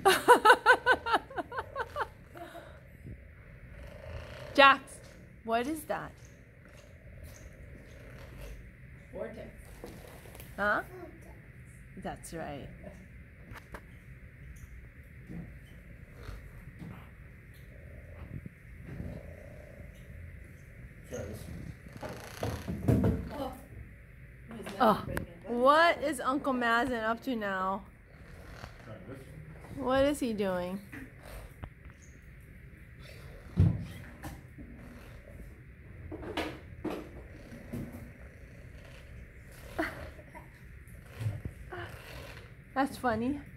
Jax, what is that? Vortex. Huh? That's right. Oh, what is Uncle Mazen up to now? What is he doing? That's funny.